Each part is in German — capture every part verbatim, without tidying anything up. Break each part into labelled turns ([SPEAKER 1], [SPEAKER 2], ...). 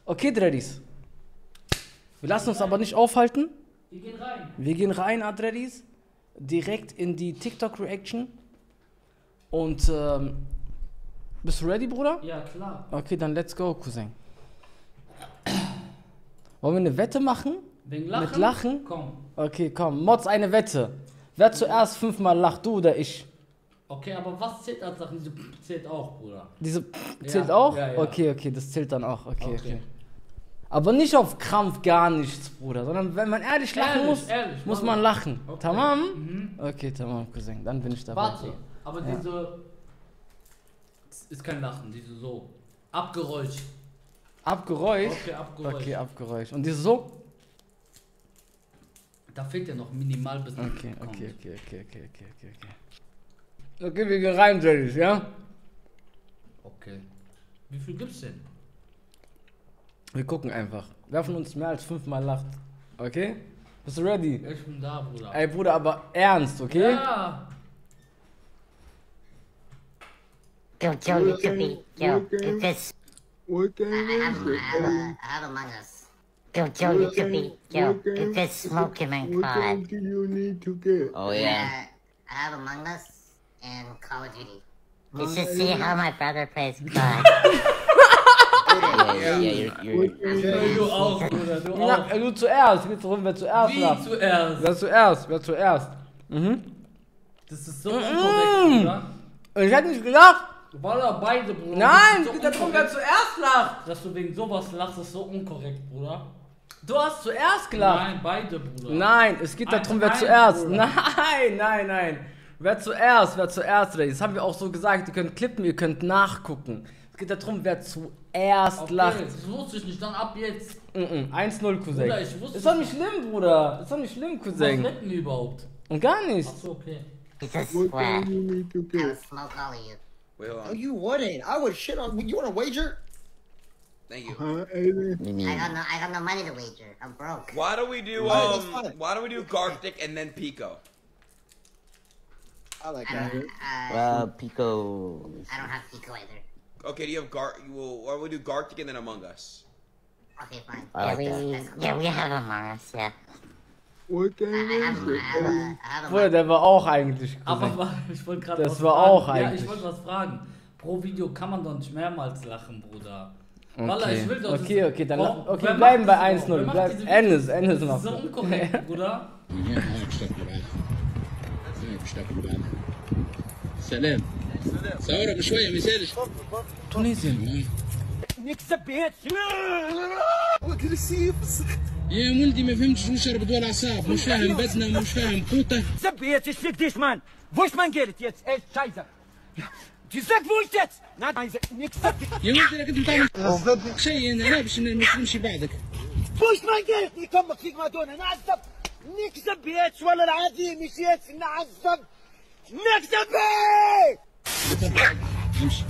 [SPEAKER 1] Okay, Dreadies. Wir lassen uns aber nicht aufhalten.
[SPEAKER 2] Wir gehen rein.
[SPEAKER 1] Wir gehen rein, Adredis. Direkt in die TikTok-Reaction. Und, ähm, bist du ready, Bruder?
[SPEAKER 2] Ja, klar.
[SPEAKER 1] Okay, dann let's go, Cousin. Wollen wir eine Wette machen?
[SPEAKER 2] Wegen Lachen?
[SPEAKER 1] Mit Lachen?
[SPEAKER 2] Komm.
[SPEAKER 1] Okay, komm. Mods, eine Wette. Wer zuerst fünfmal lacht, du oder ich?
[SPEAKER 2] Okay, aber was zählt als Lachen? Diese zählt auch, Bruder.
[SPEAKER 1] Diese zählt
[SPEAKER 2] Ja,
[SPEAKER 1] auch?
[SPEAKER 2] ja, ja.
[SPEAKER 1] Okay, okay, das zählt dann auch. Okay, okay,
[SPEAKER 2] Okay.
[SPEAKER 1] Aber nicht auf Krampf gar nichts, Bruder. Sondern wenn man ehrlich lachen
[SPEAKER 2] Ehrlich,
[SPEAKER 1] muss,
[SPEAKER 2] ehrlich,
[SPEAKER 1] muss
[SPEAKER 2] Wallah.
[SPEAKER 1] man lachen.
[SPEAKER 2] Okay.
[SPEAKER 1] Tamam?
[SPEAKER 2] Mhm.
[SPEAKER 1] Okay, tamam, Cousin. Dann bin ich dabei.
[SPEAKER 2] Warte, aber
[SPEAKER 1] Ja.
[SPEAKER 2] diese... Das ist kein Lachen, diese so... Abgeräusch.
[SPEAKER 1] Abgeräusch?
[SPEAKER 2] Okay, Abgeräusch.
[SPEAKER 1] Okay, Abgeräusch. Und diese so?
[SPEAKER 2] Da fehlt ja noch minimal bis man
[SPEAKER 1] Okay,
[SPEAKER 2] kommt.
[SPEAKER 1] okay, okay, okay, okay, okay, okay, okay. Okay, wir gehen rein, Jellies, ja?
[SPEAKER 2] Okay. Wie viel gibt's denn?
[SPEAKER 1] Wir gucken einfach. Wer von uns mehr als fünfmal lacht? Okay? Bist du ready?
[SPEAKER 2] Ich bin da, Bruder.
[SPEAKER 1] Ey, Bruder, aber ernst, okay?
[SPEAKER 2] Ja!
[SPEAKER 3] Yo, Joe, you could be. Yo, if this.
[SPEAKER 4] What game
[SPEAKER 3] I
[SPEAKER 4] is
[SPEAKER 3] have, I
[SPEAKER 4] it?
[SPEAKER 3] have, a, I have Among Us. Yo, Joe, you could be. Yo, if this smoking man
[SPEAKER 4] What game
[SPEAKER 3] caught.
[SPEAKER 4] do you need to get?
[SPEAKER 5] Oh yeah.
[SPEAKER 3] Uh, I have Among Us and Call of Duty. You should see how my brother plays C O D.
[SPEAKER 5] Yeah, yeah, yeah, you're, you're,
[SPEAKER 2] Ja, du auch, Bruder, du
[SPEAKER 1] Na,
[SPEAKER 2] auch.
[SPEAKER 1] äh, du zuerst. Geht darum, wer zuerst
[SPEAKER 2] Wie
[SPEAKER 1] lacht.
[SPEAKER 2] zuerst?
[SPEAKER 1] Wer zuerst? Wer zuerst? Mhm.
[SPEAKER 2] Das ist so unkorrekt, Bruder.
[SPEAKER 1] Ich hätte nicht gelacht.
[SPEAKER 2] Wallah, beide, Bruder.
[SPEAKER 1] Nein,
[SPEAKER 2] Das
[SPEAKER 1] es
[SPEAKER 2] ist
[SPEAKER 1] geht
[SPEAKER 2] so
[SPEAKER 1] darum, wer
[SPEAKER 2] unkorrekt.
[SPEAKER 1] zuerst lacht.
[SPEAKER 2] Dass du wegen sowas lachst, ist so unkorrekt, Bruder.
[SPEAKER 1] Du hast zuerst gelacht.
[SPEAKER 2] Nein, beide, Bruder.
[SPEAKER 1] Nein, es geht
[SPEAKER 2] Eins,
[SPEAKER 1] darum, wer
[SPEAKER 2] eins,
[SPEAKER 1] zuerst.
[SPEAKER 2] Bruder.
[SPEAKER 1] Nein, nein, nein. Wer zuerst, wer zuerst. Das haben wir auch so gesagt. Ihr könnt klippen, ihr könnt nachgucken. Es geht darum, wer zuerst
[SPEAKER 2] Okay,
[SPEAKER 1] lacht.
[SPEAKER 2] das wusste ich nicht, dann ab jetzt.
[SPEAKER 1] Mhm. eins null, Cousin.
[SPEAKER 2] Bruder, ich wusste
[SPEAKER 1] Ist doch
[SPEAKER 2] nicht.
[SPEAKER 1] nicht schlimm, Bruder. Ist doch nicht schlimm,
[SPEAKER 2] Was
[SPEAKER 1] Cousin.
[SPEAKER 2] wetten wir überhaupt?
[SPEAKER 1] Und gar nicht.
[SPEAKER 2] Achso, okay.
[SPEAKER 3] He's a
[SPEAKER 4] What
[SPEAKER 3] swag.
[SPEAKER 4] game you need to
[SPEAKER 3] I will
[SPEAKER 4] get?
[SPEAKER 3] smoke all of you.
[SPEAKER 5] wait, hold
[SPEAKER 6] No,
[SPEAKER 5] on.
[SPEAKER 6] you wouldn't. I would shit on. You want to wager?
[SPEAKER 5] Thank you.
[SPEAKER 4] Huh, Aiden?
[SPEAKER 5] You
[SPEAKER 3] I
[SPEAKER 5] need.
[SPEAKER 3] got no, I got no money to wager. I'm broke.
[SPEAKER 5] Why don't we do
[SPEAKER 6] Alright, that's
[SPEAKER 5] um?
[SPEAKER 6] fine.
[SPEAKER 5] Why don't we do Gartic and then Pico?
[SPEAKER 6] I like
[SPEAKER 3] Uh,
[SPEAKER 6] that.
[SPEAKER 3] uh,
[SPEAKER 5] Well, Pico.
[SPEAKER 3] I don't have Pico either.
[SPEAKER 5] Okay, do you have Gar? You will. Why don't we do Gartic and then Among Us?
[SPEAKER 3] Okay, fine.
[SPEAKER 5] I
[SPEAKER 3] yeah,
[SPEAKER 5] like
[SPEAKER 3] we,
[SPEAKER 5] that.
[SPEAKER 3] yeah, we have Among Us. Yeah.
[SPEAKER 4] What game
[SPEAKER 3] I
[SPEAKER 4] is
[SPEAKER 3] have, I
[SPEAKER 4] it?
[SPEAKER 3] have, a,
[SPEAKER 4] Aiden?
[SPEAKER 3] I have
[SPEAKER 1] Bruder,
[SPEAKER 3] Among
[SPEAKER 1] der war auch eigentlich.
[SPEAKER 2] Aber
[SPEAKER 1] Cousin.
[SPEAKER 2] wa- ich wollte gerade
[SPEAKER 1] Das
[SPEAKER 2] was
[SPEAKER 1] war
[SPEAKER 2] fragen.
[SPEAKER 1] auch
[SPEAKER 2] Ja,
[SPEAKER 1] eigentlich.
[SPEAKER 2] ich wollte was fragen. Pro Video kann man doch nicht mehrmals lachen, Bruder. Wallah,
[SPEAKER 1] Okay,
[SPEAKER 2] ich will doch
[SPEAKER 1] okay,
[SPEAKER 2] das-
[SPEAKER 1] okay, dann
[SPEAKER 2] Warum-
[SPEAKER 1] la- okay,
[SPEAKER 2] wer
[SPEAKER 1] wir bleiben
[SPEAKER 2] macht
[SPEAKER 1] bei
[SPEAKER 2] das
[SPEAKER 1] eins
[SPEAKER 2] überhaupt?
[SPEAKER 1] null.
[SPEAKER 2] Wer macht
[SPEAKER 1] Bleib,
[SPEAKER 2] diese
[SPEAKER 1] Ennis,
[SPEAKER 2] Videos?
[SPEAKER 1] Ennis
[SPEAKER 2] Das
[SPEAKER 1] macht
[SPEAKER 2] ist so
[SPEAKER 1] das.
[SPEAKER 2] unkorrekt, Bruder.
[SPEAKER 7] سلام صورة بشوية مثالش
[SPEAKER 1] Tunesien.
[SPEAKER 7] يا ولدي ما فهمتش شو شرب دول اعصاب مش فاهم بزنة مش فاهم قوطة
[SPEAKER 8] Zip jetzt, ich fick dich, Mann! Wo ist mein Geld jetzt? Ey, Scheiße! Die sagt, wo ist jetzt? Nein, nein, nix.
[SPEAKER 7] يا ولدي انا كنت متعمل شيء انا لا باش مش نمشي بعدك
[SPEAKER 8] Wo ist mein Geld? Ich komm, krieg mal Donner. نعذب! نكسب jetzt والله العظيم مش jetzt نعذب! نكسب!
[SPEAKER 7] امشي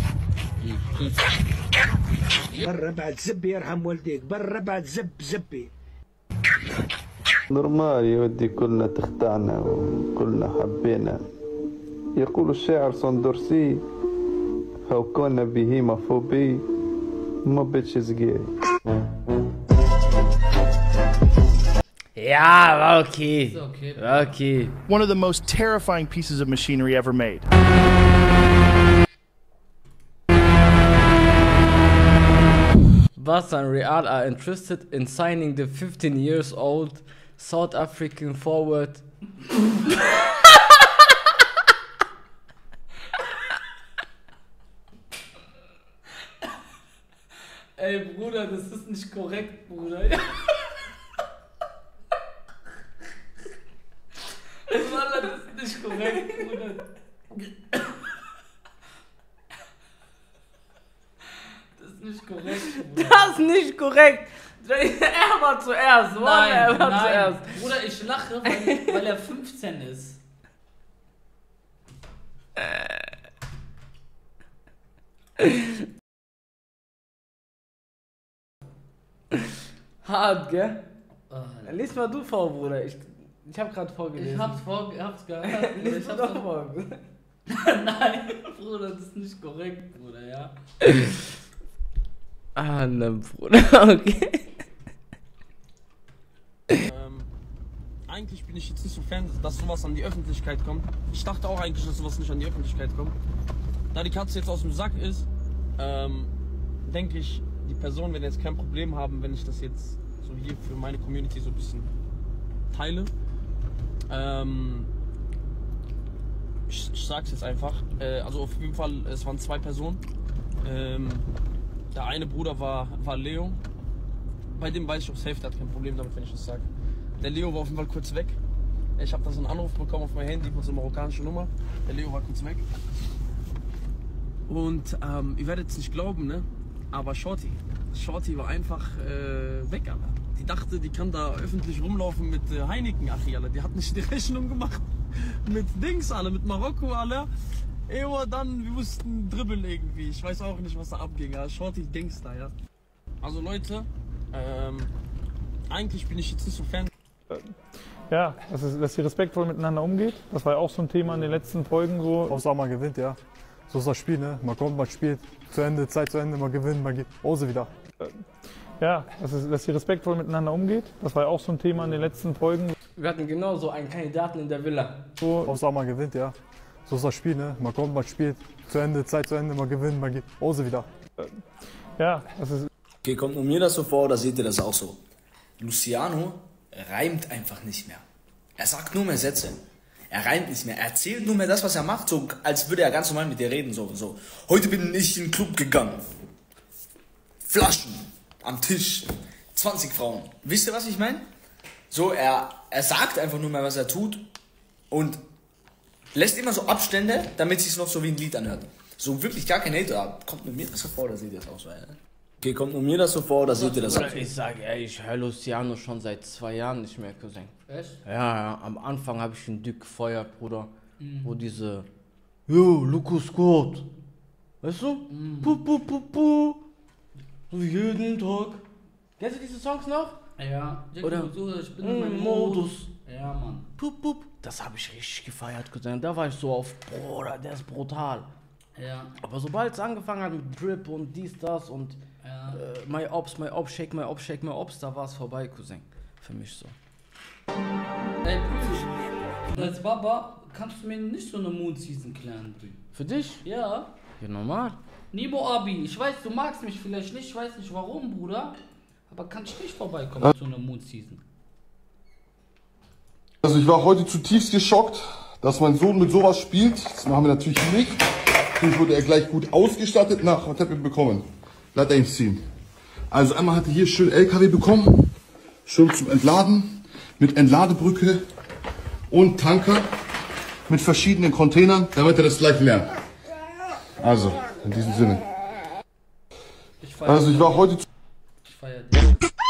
[SPEAKER 8] برا بعد زب يرحم والديك، برا بعد زب زبي.
[SPEAKER 9] نورمال يا ودي كلنا تخدعنا وكلنا حبينا يقول الشاعر سندرسي هو كنا بهيمة فوبي ما بيتش صغيري
[SPEAKER 1] Ja, war okay.
[SPEAKER 2] Ist okay.
[SPEAKER 1] War okay.
[SPEAKER 10] One of the most terrifying pieces of machinery ever made.
[SPEAKER 1] Bas and Real are interested in signing the fifteen years old South African forward.
[SPEAKER 2] Ey, Bruder, das ist nicht korrekt, Bruder. Wallah, das ist nicht korrekt, Bruder. Das ist nicht korrekt, Bruder.
[SPEAKER 1] Das ist nicht korrekt. Er war zuerst. Wallah,
[SPEAKER 2] Nein,
[SPEAKER 1] er war
[SPEAKER 2] nein.
[SPEAKER 1] zuerst.
[SPEAKER 2] Bruder, ich lache, weil, weil er fünfzehn ist.
[SPEAKER 1] Hart, gell?
[SPEAKER 2] Oh,
[SPEAKER 1] Lies mal du vor, Bruder. Ich, ich hab grad vorgelesen.
[SPEAKER 2] ich hab's, vor, hab's gehört. Bruder,
[SPEAKER 1] Lies
[SPEAKER 2] ich
[SPEAKER 1] du
[SPEAKER 2] hab's
[SPEAKER 1] doch
[SPEAKER 2] doch
[SPEAKER 1] vor.
[SPEAKER 2] Nein, Bruder, das ist nicht korrekt, Bruder, ja.
[SPEAKER 1] Ah, ne, Bruder, okay.
[SPEAKER 11] Ähm, eigentlich bin ich jetzt nicht so Fan, dass sowas an die Öffentlichkeit kommt. Ich dachte auch eigentlich, dass sowas nicht an die Öffentlichkeit kommt. Da die Katze jetzt aus dem Sack ist, ähm, denke ich, die Personen werden jetzt kein Problem haben, wenn ich das jetzt so hier für meine Community so ein bisschen teile. Ähm, ich, ich sag's jetzt einfach. Äh, also auf jeden Fall, es waren zwei Personen. Ähm, der eine Bruder war, war Leo. Bei dem weiß ich auch safe, der hat kein Problem damit, wenn ich das sage. Der Leo war auf jeden Fall kurz weg. Ich habe da so einen Anruf bekommen auf mein Handy von so einer marokkanischen Nummer. Der Leo war kurz weg. Und ähm, ihr werdet es nicht glauben, ne? Aber Shorty, Shorty war einfach äh, weg, Alter. Die dachte, die kann da öffentlich rumlaufen mit äh, Heineken, Achi, Alter. Die hat nicht die Rechnung gemacht mit Dings, Alter, mit Marokko, Alter. Ewa, dann, wir mussten dribbeln irgendwie. Ich weiß auch nicht, was da abging, Alter. Shorty Dings da, ja. Also Leute, ähm, eigentlich bin ich jetzt nicht so Fan.
[SPEAKER 12] Ja, dass, es, dass ihr respektvoll miteinander umgeht. Das war ja auch so ein Thema in den letzten Folgen. So.
[SPEAKER 13] Hauptsache man gewinnt, ja. So ist das Spiel, ne? Man kommt, man spielt, zu Ende, Zeit zu Ende, man gewinnt, man geht Hause wieder.
[SPEAKER 12] Ja, dass, es, dass ihr respektvoll miteinander umgeht. Das war ja auch so ein Thema in den letzten Folgen.
[SPEAKER 1] Wir hatten genau so einen Kandidaten in der Villa.
[SPEAKER 13] So. Hauptsache man gewinnt, ja. So ist das Spiel, ne? Man kommt, man spielt, zu Ende, Zeit zu Ende, man gewinnt, man geht Hause wieder.
[SPEAKER 12] Ja, das ist...
[SPEAKER 14] Okay, kommt nur mir das so vor oder seht ihr das auch so? Luciano reimt einfach nicht mehr. Er sagt nur mehr Sätze. Er reimt nicht mehr. Er erzählt nur mehr das, was er macht, so als würde er ganz normal mit dir reden. So, so. Heute bin ich in den Club gegangen. Flaschen am Tisch. zwanzig Frauen. Wisst ihr, was ich meine? So, er, er sagt einfach nur mehr, was er tut und lässt immer so Abstände, damit es sich noch so wie ein Lied anhört. So wirklich gar kein Hater. Kommt nur mir das so vor, oder seht ihr das auch so? Ja? Okay, kommt nur mir das so vor, oder seht ihr das auch so?
[SPEAKER 1] Ich sage, ey, ich höre Luciano schon seit zwei Jahren nicht mehr, Cousin.
[SPEAKER 2] Echt?
[SPEAKER 1] Ja, ja, am Anfang habe ich ihn dick gefeuert, Bruder. Mhm. Wo diese, yo, Lucas Scott. Weißt du? Mhm. Puh, puh, puh, puh. So jeden Tag. Kennst du diese Songs noch?
[SPEAKER 2] Ja.
[SPEAKER 1] Oder?
[SPEAKER 2] So, ich bin
[SPEAKER 1] in meinem Modus.
[SPEAKER 2] Ja, Mann.
[SPEAKER 1] Puh, puh. Das habe ich richtig gefeiert, Cousin. Da war ich so auf, Bruder, der ist brutal.
[SPEAKER 2] Ja.
[SPEAKER 1] Aber sobald es angefangen hat mit Drip und dies, das und
[SPEAKER 2] ja.
[SPEAKER 1] äh, My Ops, My Ops, Shake My Ops, Shake My Ops, da war es vorbei, Cousin. Für mich so.
[SPEAKER 2] Ey, Bruder, als Baba kannst du mir nicht so eine Moon Season klären, Bruder.
[SPEAKER 1] Für dich?
[SPEAKER 2] Ja.
[SPEAKER 1] Ja, normal.
[SPEAKER 2] Nibo Abi, ich weiß, du magst mich vielleicht nicht, ich weiß nicht warum, Bruder. Aber kann ich nicht vorbeikommen ja. zu einer Moon Season?
[SPEAKER 15] Also ich war heute zutiefst geschockt, dass mein Sohn mit sowas spielt. Das machen wir natürlich nicht. Natürlich wurde er gleich gut ausgestattet. Nach, was hat er bekommen? Lass ihn ziehen. Also einmal hat er hier schön L K W bekommen. Schön zum Entladen. Mit Entladebrücke und Tanker. Mit verschiedenen Containern, damit er das gleich lernt. Also, in diesem Sinne.
[SPEAKER 2] Ich
[SPEAKER 15] also ich war heute...
[SPEAKER 2] Ich feier dich.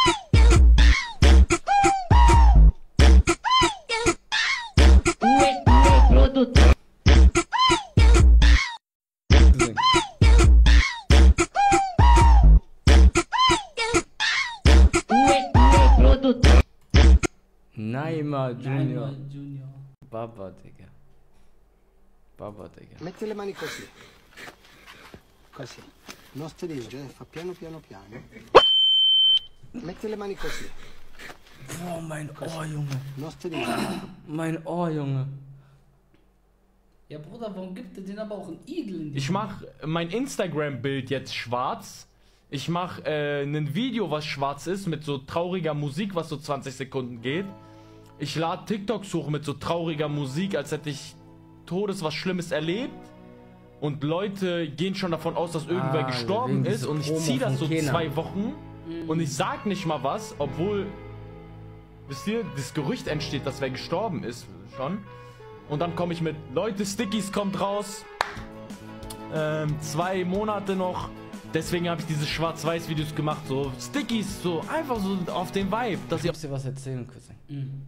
[SPEAKER 1] Naima Junior.
[SPEAKER 2] Naima Junior.
[SPEAKER 1] Baba, Digga. Baba, Digga.
[SPEAKER 6] Metti le mani così. Così. Non stringere, fa piano piano piano. Metti le mani così.
[SPEAKER 1] Boah, mein Ohr, Junge.
[SPEAKER 6] Non stringere.
[SPEAKER 1] Mein Ohr, Junge.
[SPEAKER 2] Ja, Bruder, warum gibt er den aber auch einen Igel in die
[SPEAKER 16] Ich mach mein Instagram-Bild jetzt schwarz. Ich mach äh, ein Video, was schwarz ist, mit so trauriger Musik, was so zwanzig Sekunden geht. Ich lade TikToks hoch mit so trauriger Musik, als hätte ich Todes was Schlimmes erlebt. Und Leute gehen schon davon aus, dass irgendwer
[SPEAKER 1] Ah,
[SPEAKER 16] gestorben
[SPEAKER 1] wegen
[SPEAKER 16] ist.
[SPEAKER 1] dieser
[SPEAKER 16] Und ich
[SPEAKER 1] Promo
[SPEAKER 16] zieh das
[SPEAKER 1] von
[SPEAKER 16] so
[SPEAKER 1] Kenan.
[SPEAKER 16] zwei Wochen. Und ich sag nicht mal was, obwohl, wisst ihr, das Gerücht entsteht, dass wer gestorben ist schon. Und dann komme ich mit, Leute, Stickies kommt raus. Ähm, zwei Monate noch. Deswegen habe ich diese Schwarz-Weiß-Videos gemacht. So Stickies, so einfach so auf den Vibe. Dass
[SPEAKER 1] ich muss dir was erzählen, Cousin.
[SPEAKER 2] Mhm.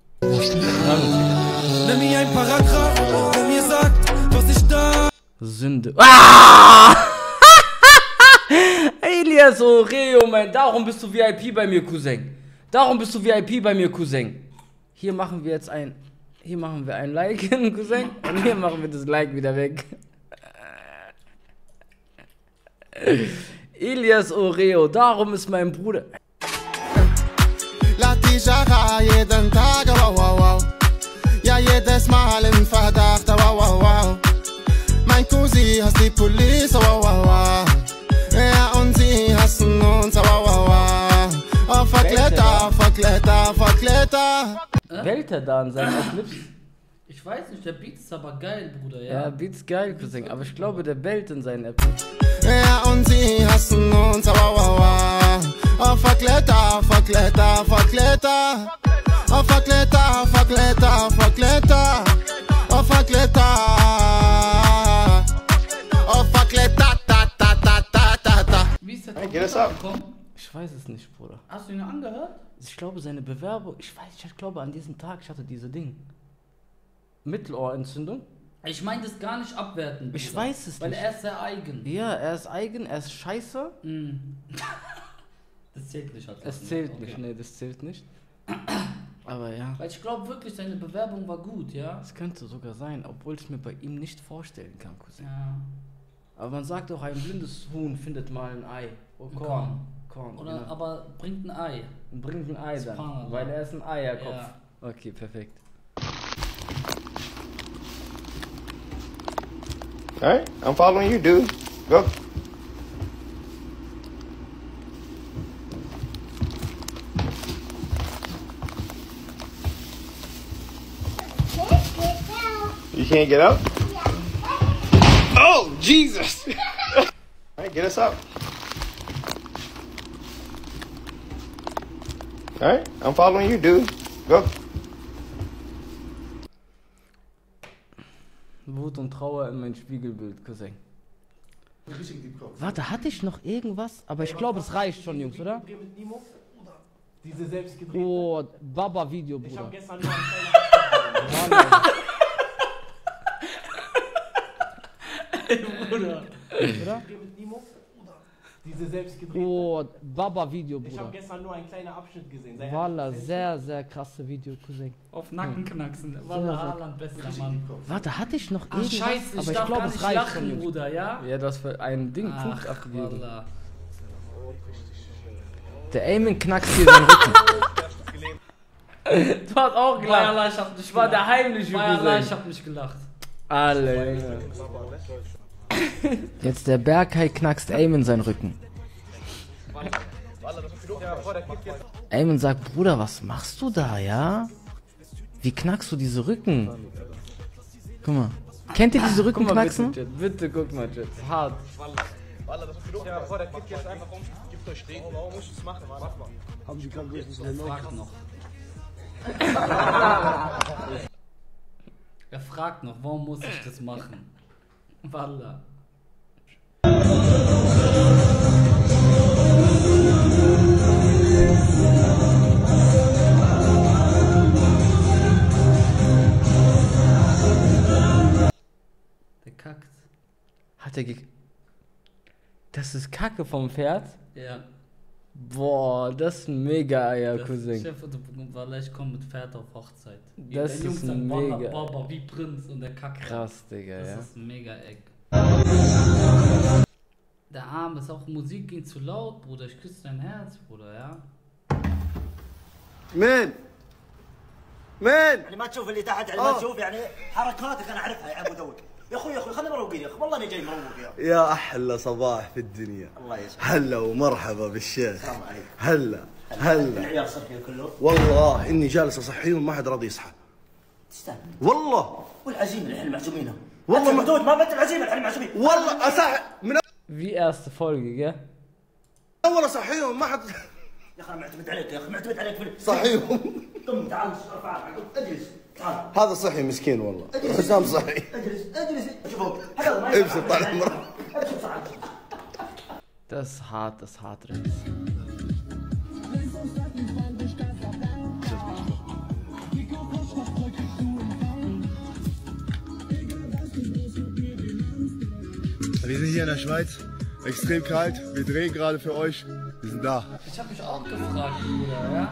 [SPEAKER 17] Nenn mir ein Paragraph, der mir sagt, was ich da...
[SPEAKER 1] Sünde. Ah! Elias Oreo, mein, darum bist du V I P bei mir, Cousin. Darum bist du V I P bei mir, Cousin. Hier machen wir jetzt ein... Hier machen wir ein Like, Cousin. Und hier machen wir das Like wieder weg. Elias Oreo, darum ist mein Bruder.
[SPEAKER 18] Latisha jeden Tag, wow, wow, wow. Ja, jedes Mal im Verdacht, wow, wow, wow. Mein Cousin hasst die Police, wow, wow, wow. Ja, und sie hassen uns, wow, wow, wow. Oh, Verkletter, Verkletter, Verkletter.
[SPEAKER 1] Wählt er da an seinen Clips?
[SPEAKER 2] Ich weiß nicht, der Beat ist aber geil, Bruder, ja.
[SPEAKER 1] Ja, Beat ist geil, Cousin, aber ich glaube, der bellt in seinen App.
[SPEAKER 18] Ja, und sie hassen uns, wow, wow, wow. Oh, Verkletter, Verkletter, Verkletter. Oh, Verkletter, Verkletter, Verkletter. Oh, Verkletter. Oh, Verkletter, ta, ta, ta, ta, ta, ta.
[SPEAKER 2] Wie ist der
[SPEAKER 1] Hey,
[SPEAKER 2] geht das ab?
[SPEAKER 1] Ich weiß es nicht, Bruder.
[SPEAKER 2] Hast du ihn angehört?
[SPEAKER 1] Ich glaube, seine Bewerbung, ich weiß, ich glaube, an diesem Tag, ich hatte diese Ding. Mittelohrentzündung.
[SPEAKER 2] Ich meine das gar nicht abwerten.
[SPEAKER 1] Ich
[SPEAKER 2] Bruder,
[SPEAKER 1] weiß es
[SPEAKER 2] weil
[SPEAKER 1] nicht.
[SPEAKER 2] Weil er ist sehr eigen.
[SPEAKER 1] Ja, er ist eigen, er ist scheiße.
[SPEAKER 2] Mm. Das zählt nicht. Hat
[SPEAKER 1] es zählt okay. nicht, nee, das zählt nicht. Aber ja.
[SPEAKER 2] Weil ich glaube wirklich, seine Bewerbung war gut, ja.
[SPEAKER 1] Es könnte sogar sein, obwohl ich mir bei ihm nicht vorstellen kann, Cousin.
[SPEAKER 2] Ja.
[SPEAKER 1] Aber man sagt auch, ein blindes Huhn findet mal ein Ei. Oh, Korn.
[SPEAKER 2] Korn.
[SPEAKER 1] Korn.
[SPEAKER 2] Oder,
[SPEAKER 1] genau.
[SPEAKER 2] Aber bringt ein Ei.
[SPEAKER 1] Bringt ein Ei dann,
[SPEAKER 2] Spannend,
[SPEAKER 1] weil er ist ein Eierkopf.
[SPEAKER 2] Ja.
[SPEAKER 1] Okay, perfekt.
[SPEAKER 6] Alright, I'm following you, dude. Go. You can't get out? Oh, Jesus! Alright, get us out. Alright, I'm following you, dude. Go.
[SPEAKER 1] Wut und Trauer in mein Spiegelbild, Cousin. Warte, hatte ich noch irgendwas? Aber ich glaube, es reicht schon, Jungs, oder?
[SPEAKER 11] Diese selbstgedrehte.
[SPEAKER 1] Oh, Baba-Video, Bruder.
[SPEAKER 11] Ich hab gestern nur einen kleinen
[SPEAKER 2] Ey, Bruder.
[SPEAKER 1] Oder?
[SPEAKER 11] Diese selbstgedrehte.
[SPEAKER 1] Oh, Baba-Video, Bruder.
[SPEAKER 11] Ich hab gestern nur einen kleinen Abschnitt gesehen. Sei
[SPEAKER 1] Walla, sehr, sehr krasse Video, Cousin.
[SPEAKER 2] Auf Nacken knacksen. Walla, Haaland, bester Mann.
[SPEAKER 1] Warte, hatte ich noch
[SPEAKER 2] Ach,
[SPEAKER 1] irgendwas?
[SPEAKER 2] scheiße, ich
[SPEAKER 1] aber ich
[SPEAKER 2] darf
[SPEAKER 1] glaube,
[SPEAKER 2] gar
[SPEAKER 1] es
[SPEAKER 2] nicht
[SPEAKER 1] reicht
[SPEAKER 2] lachen,
[SPEAKER 1] schon,
[SPEAKER 2] Bruder, ja?
[SPEAKER 1] Ja, das für ein Ding,
[SPEAKER 2] Ach,
[SPEAKER 1] Punkt abgegeben.
[SPEAKER 2] Walla.
[SPEAKER 1] Der Eamon knackst hier seinen Rücken. Du hast auch gelacht.
[SPEAKER 2] Walla, ich hab nicht
[SPEAKER 1] Ich war
[SPEAKER 2] gelacht.
[SPEAKER 1] der heimliche
[SPEAKER 2] Walla,
[SPEAKER 1] Cousin.
[SPEAKER 2] ich hab nicht gelacht.
[SPEAKER 1] Alle, Junge. Jetzt der Berghai knackst Eamon seinen Rücken. Eamon sagt, Bruder, was machst du da, ja? Wie knackst du diese Rücken? Guck mal. Kennt ihr diese Rückenknacksen? Bitte, bitte, guck mal, Jet. Hart.
[SPEAKER 8] Ja, vor der Kid jetzt einfach um. Gibt euch Reden. Warum musst du es machen? Mach mal. Haben Sie keinen Wissen?
[SPEAKER 2] Er fragt noch. Er fragt noch, warum muss ich das machen? Walla. Der kackt.
[SPEAKER 1] Hat er ge... Das ist Kacke vom Pferd?
[SPEAKER 2] Ja.
[SPEAKER 1] Boah, das ist ein mega Eier, Cousin.
[SPEAKER 2] Chef, Walla, ich komme mit Pferd auf Hochzeit.
[SPEAKER 1] Das
[SPEAKER 2] der Jungs
[SPEAKER 1] ist
[SPEAKER 2] sagt,
[SPEAKER 1] mega.
[SPEAKER 2] Walla, Baba, wie Prinz und der kackt.
[SPEAKER 1] Krass, Digga,
[SPEAKER 2] das
[SPEAKER 1] ja.
[SPEAKER 2] Das ist ein mega Eck. Der Arm ist auch, Musik ging zu laut, Bruder. Ich küsse dein Herz, Bruder, ja?
[SPEAKER 8] مين؟ مين؟
[SPEAKER 19] يعني ما تشوف اللي تحت يعني ما تشوف يعني حركاتك انا اعرفها يا ابو داود. يا اخوي يا اخوي خلينا مروقين يا اخي والله انا جاي مروق يا اخي.
[SPEAKER 8] يا احلى صباح في الدنيا.
[SPEAKER 19] الله يسعدك.
[SPEAKER 8] هلا ومرحبا بالشيخ.
[SPEAKER 19] السلام عليكم.
[SPEAKER 8] هلا هلا.
[SPEAKER 19] العيال صحي كله.
[SPEAKER 8] والله اني جالس اصحيهم ما حد راضي يصحى.
[SPEAKER 19] تستاهل.
[SPEAKER 8] والله.
[SPEAKER 19] والعزيمه اللي احنا معزومينها.
[SPEAKER 8] والله
[SPEAKER 19] ما دود ما بنت العزيمه اللي احنا معزومين.
[SPEAKER 8] والله اصح من
[SPEAKER 1] Wie erste Folge, gell?
[SPEAKER 8] اول اصحيهم ما حد.
[SPEAKER 19] يا اخي انا معتمد عليك يا اخي معتمد عليك في
[SPEAKER 8] صحيهم.
[SPEAKER 19] قم تعال ارفع اجلس تعال.
[SPEAKER 8] هذا صحي مسكين والله. حسام صحي.
[SPEAKER 19] اجلس اجلس شوفوا هذا ما
[SPEAKER 8] ابسط طال عمرك.
[SPEAKER 19] ابسط صعب.
[SPEAKER 1] Das ist hart, das ist hart, Renz.
[SPEAKER 15] Wir sind hier in der Schweiz, extrem kalt, wir drehen gerade für euch, wir sind da.
[SPEAKER 2] Ich hab mich auch gefragt, Bruder, ja?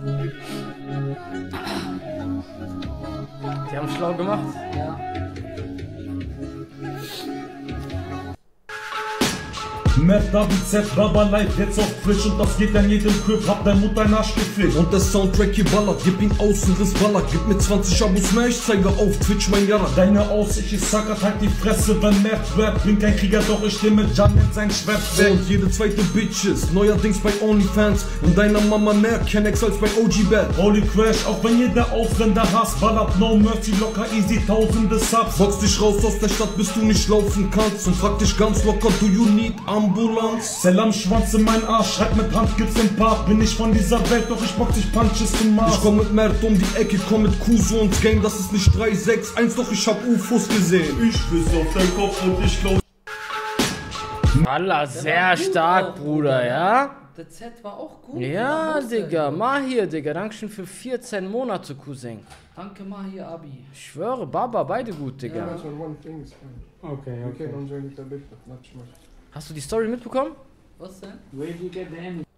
[SPEAKER 1] Die haben schlau gemacht.
[SPEAKER 2] Ja.
[SPEAKER 20] Matt, David, Z, Baba, Live, jetzt auf Twitch und das geht an jedem Clip, hab dein Mutter einen Arsch gefickt.
[SPEAKER 11] Und der Soundtrack hier ballert, gib ihn Außenriss ballert, gib mir zwanzig Abos mehr, ich zeige auf Twitch mein Jahr.
[SPEAKER 20] Deine Aussicht ist sackert, halt die Fresse, wenn Matt rap, bin kein Krieger, doch ich stimme Jan mit sein Schwert weg.
[SPEAKER 11] Und jede zweite Bitch ist neuerdings bei OnlyFans und deiner Mama mehr Kennex als bei O G Bad.
[SPEAKER 20] Holy Crash, auch wenn jeder Ausländer hasst, ballert No Mercy, locker easy, tausende Subs.
[SPEAKER 11] Box dich raus aus der Stadt, bis du nicht laufen kannst und frag dich ganz locker, do you need Ambulanz?
[SPEAKER 20] Selam Schwanz in mein Arsch, schreib mit Hand, gibt's im Part. Bin ich von dieser Welt, doch ich box dich Punches zum Mars.
[SPEAKER 11] Ich komm mit Mert um die Ecke, komm mit Kuso ins Game, das ist nicht drei sechs eins, doch ich hab U F Os gesehen.
[SPEAKER 20] Ich piss auf dein Kopf und ich glaub.
[SPEAKER 1] Alla, sehr stark, Bruder, ja?
[SPEAKER 2] Der Z war auch gut.
[SPEAKER 1] Ja, Digga, Mahir, Digga, dankeschön für vierzehn Monate, Cousin.
[SPEAKER 2] Danke, Mahir, Abi.
[SPEAKER 1] Ich schwöre, Baba, beide gut, Digga.
[SPEAKER 6] Yeah, one thing is fine.
[SPEAKER 20] Okay, okay.
[SPEAKER 6] Okay, don't join it a bit, but not much.
[SPEAKER 1] Hast du die Story mitbekommen?
[SPEAKER 2] Was denn?
[SPEAKER 7] Where did you get the end?